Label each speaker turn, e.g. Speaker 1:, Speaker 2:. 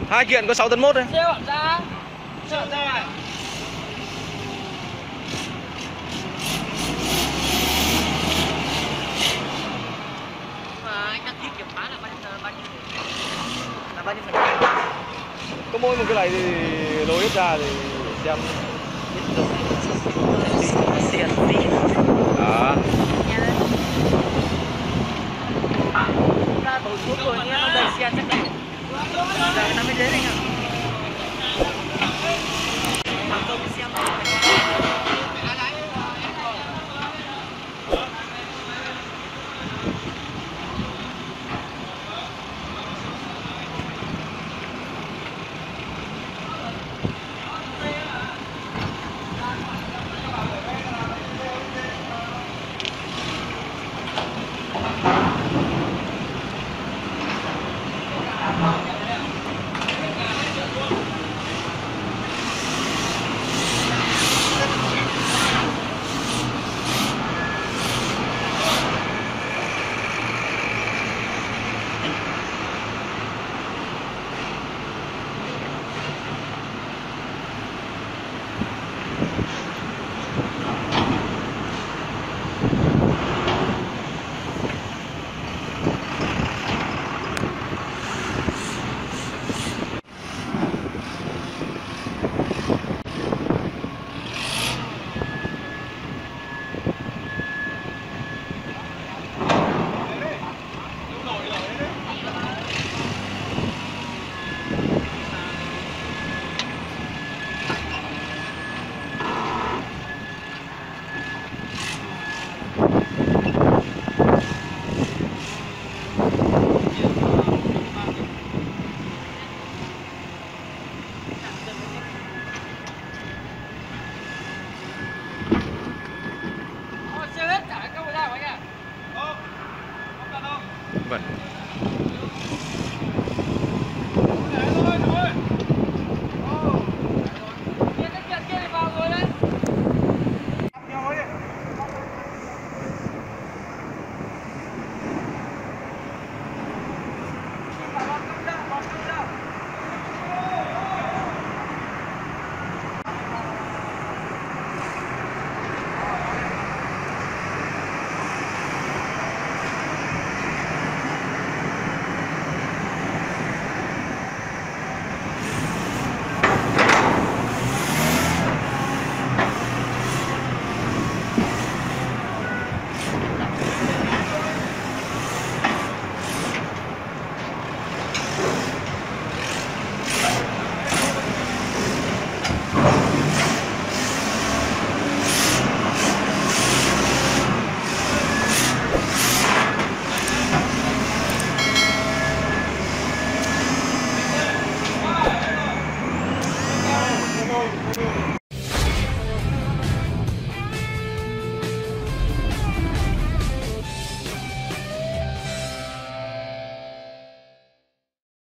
Speaker 1: Hai kiện có 6 tấn mốt đấy.
Speaker 2: Xe bạn ra. Xe bạn ra này. Mà anh đăng ký kiểm phá là bao nhiêu là bao nhiêu phần trăm?
Speaker 1: Có mỗi một cái này thì lối hết ra thì xem.
Speaker 2: Tiền phí.
Speaker 1: À.
Speaker 2: Ra tổ xuống rồi nghe nó đầy xe chắc đấy. Giờ nó mới đến anh ạ. Tôi xem.
Speaker 1: Vâng.